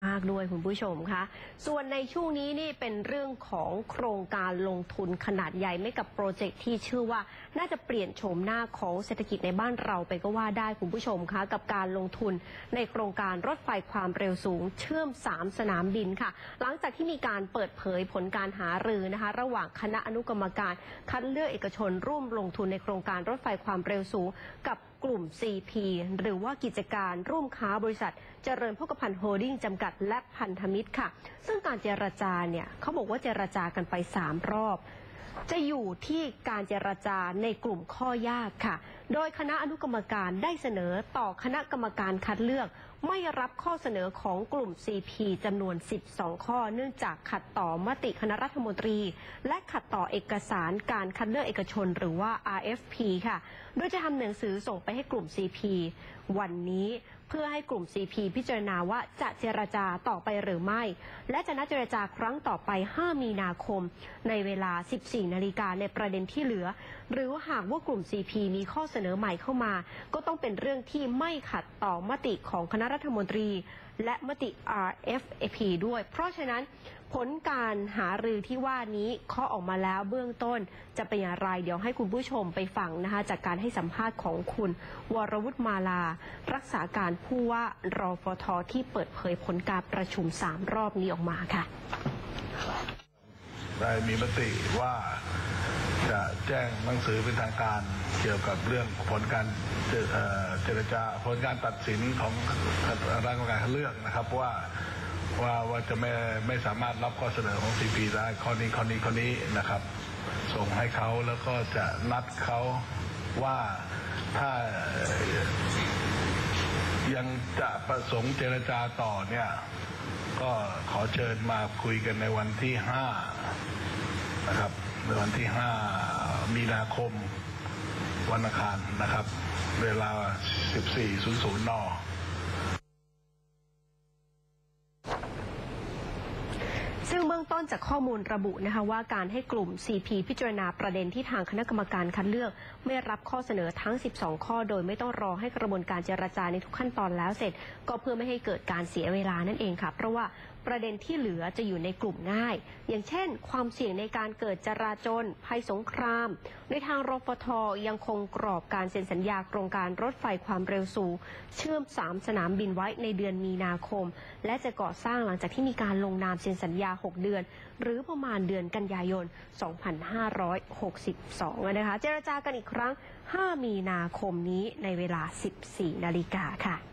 มากด้วยคุณผู้ชมคะส่วนในช่วงนี้นี่เป็นเรื่องของโครงการลงทุนขนาดใหญ่ไม่กับโปรเจกต์ที่ชื่อว่าน่าจะเปลี่ยนโฉมหน้าของเศรษฐกิจในบ้านเราไปก็ว่าได้คุณผู้ชมคะกับการลงทุนในโครงการรถไฟความเร็วสูงเชื่อม3 สนามบินค่ะหลังจากที่มีการเปิดเผยผลการหารือนะคะระหว่างคณะอนุกรรมการคัดเลือกเอกชนร่วมลงทุนในโครงการรถไฟความเร็วสูงกับกลุ่ม CP หรือว่ากิจการร่วมค้าบริษัทเจริญโภคภัณฑ์โฮลดิ้งจำกัดและพันธมิตรค่ะซึ่งการเจรจาเนี่ยเขาบอกว่าเจรจากันไป3 รอบจะอยู่ที่การเจรจาในกลุ่มข้อยากค่ะโดยคณะอนุกรรมการได้เสนอต่อคณะกรรมการคัดเลือกไม่รับข้อเสนอของกลุ่ม CP จำนวน12 ข้อเนื่องจากขัดต่อมติคณะรัฐมนตรีและขัดต่อเอกสารการคัดเลือกเอกชนหรือว่า RFP ค่ะโดยจะทำหนังสือส่งไปให้กลุ่ม CP วันนี้เพื่อให้กลุ่ม CP พิจารณาว่าจะเจรจาต่อไปหรือไม่และจะนัดเจรจาครั้งต่อไป5 มีนาคมในเวลา 14 นาฬิกาในประเด็นที่เหลือหรือหากว่ากลุ่ม CP มีข้อเสนอใหม่เข้ามาก็ต้องเป็นเรื่องที่ไม่ขัดต่อมติของคณะรัฐมนตรีและมติ RFP ด้วยเพราะฉะนั้นผลการหารือที่ว่านี้เคาะออกมาแล้วเบื้องต้นจะเป็นอย่างไรเดี๋ยวให้คุณผู้ชมไปฟังนะคะจากการให้สัมภาษณ์ของคุณวรวุฒิมาลารักษาการผู้ว่ารฟท.ที่เปิดเผยผลการประชุม3 รอบนี้ออกมาค่ะได้มีมติว่าจะแจ้งหนังสือเป็นทางการเกี่ยวกับเรื่องผลการเจรจาผลการตัดสินของคณะกรรมการคัดเลือกนะครับว่าจะไม่สามารถรับข้อเสนอของ CP ได้ข้อนี้นะครับส่งให้เขาแล้วก็จะนัดเขาว่าถ้ายังจะประสงค์เจรจาต่อเนี่ยก็ขอเชิญมาคุยกันในวันที่5นะครับในวันที่5 มีนาคมวันอังคารนะครับเวลา 14:00 น. ซึ่งเบื้องต้นจากข้อมูลระบุนะคะว่าการให้กลุ่ม CP พิจารณาประเด็นที่ทางคณะกรรมการคัดเลือกไม่รับข้อเสนอทั้ง12 ข้อโดยไม่ต้องรอให้กระบวนการเจรจาในทุกขั้นตอนแล้วเสร็จก็เพื่อไม่ให้เกิดการเสียเวลานั่นเองค่ะเพราะว่าประเด็นที่เหลือจะอยู่ในกลุ่มง่ายอย่างเช่นความเสี่ยงในการเกิดจราจรภัยสงครามในทางรฟท.ยังคงกรอบการเซ็นสัญญาโครงการรถไฟความเร็วสูงเชื่อม3 สนามบินไว้ในเดือนมีนาคมและจะก่อสร้างหลังจากที่มีการลงนามเซ็นสัญญา6 เดือนหรือประมาณเดือนกันยายน 2562 นะคะเจรจากันอีกครั้ง5 มีนาคมนี้ในเวลา 14 นาฬิกาค่ะ